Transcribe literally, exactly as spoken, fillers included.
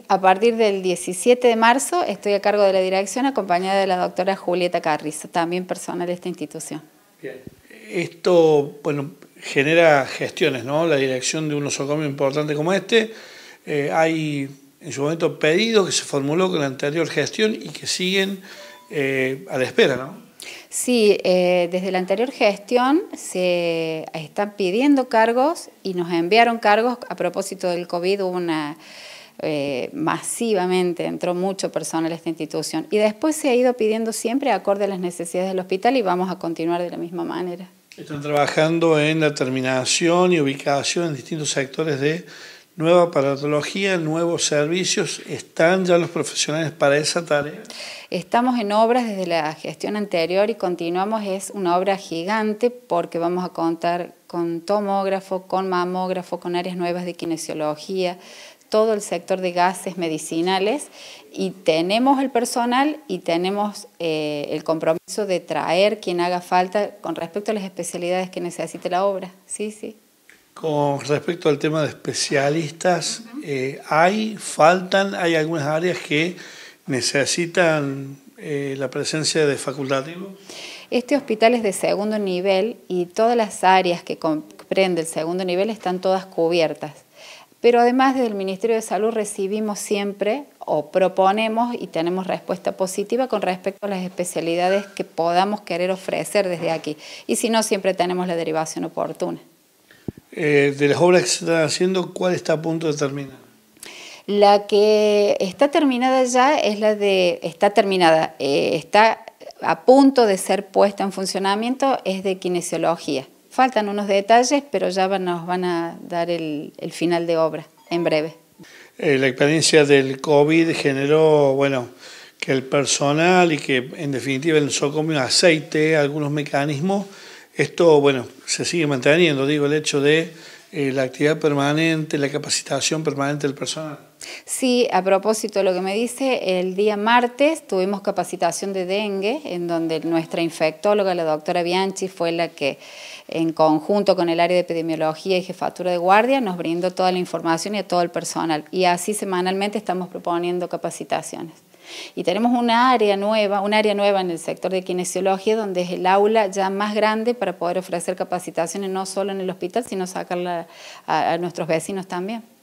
A partir del diecisiete de marzo estoy a cargo de la dirección acompañada de la doctora Julieta Carrizo, también personal de esta institución. Bien. Esto, bueno, genera gestiones, ¿no? La dirección de un nosocomio importante como este. Eh, hay en su momento pedidos que se formuló con la anterior gestión y que siguen eh, a la espera, ¿no? Sí, eh, desde la anterior gestión se están pidiendo cargos y nos enviaron cargos. A propósito del COVID, hubo una... Eh, masivamente entró mucho personal a esta institución y después se ha ido pidiendo siempre acorde a las necesidades del hospital y vamos a continuar de la misma manera. Están trabajando en la terminación y ubicación en distintos sectores de nueva aparatología, nuevos servicios. ¿Están ya los profesionales para esa tarea? Estamos en obras desde la gestión anterior y continuamos. Es una obra gigante porque vamos a contar con tomógrafo, con mamógrafo, con áreas nuevas de kinesiología, todo el sector de gases medicinales, y tenemos el personal y tenemos eh, el compromiso de traer quien haga falta con respecto a las especialidades que necesite la obra. Sí, sí. Con respecto al tema de especialistas, uh-huh. eh, ¿hay, faltan, hay algunas áreas que necesitan eh, la presencia de facultativos? Este hospital es de segundo nivel y todas las áreas que comprende el segundo nivel están todas cubiertas. Pero además desde el Ministerio de Salud recibimos siempre o proponemos y tenemos respuesta positiva con respecto a las especialidades que podamos querer ofrecer desde aquí. Y si no, siempre tenemos la derivación oportuna. Eh, de las obras que se están haciendo, ¿cuál está a punto de terminar? La que está terminada ya es la de, está terminada, eh, está a punto de ser puesta en funcionamiento, es de kinesiología. Faltan unos detalles, pero ya nos van a dar el, el final de obra en breve. Eh, la experiencia del COVID generó, bueno, que el personal y que en definitiva el nosocomio aceite algunos mecanismos. Esto, bueno, se sigue manteniendo, digo, el hecho de eh, la actividad permanente, la capacitación permanente del personal. Sí, a propósito de lo que me dice, el día martes tuvimos capacitación de dengue, en donde nuestra infectóloga, la doctora Bianchi, fue la que en conjunto con el área de epidemiología y jefatura de guardia nos brindó toda la información y a todo el personal. Y así semanalmente estamos proponiendo capacitaciones. Y tenemos una área nueva, un área nueva en el sector de kinesiología, donde es el aula ya más grande para poder ofrecer capacitaciones no solo en el hospital, sino sacarla a, a nuestros vecinos también.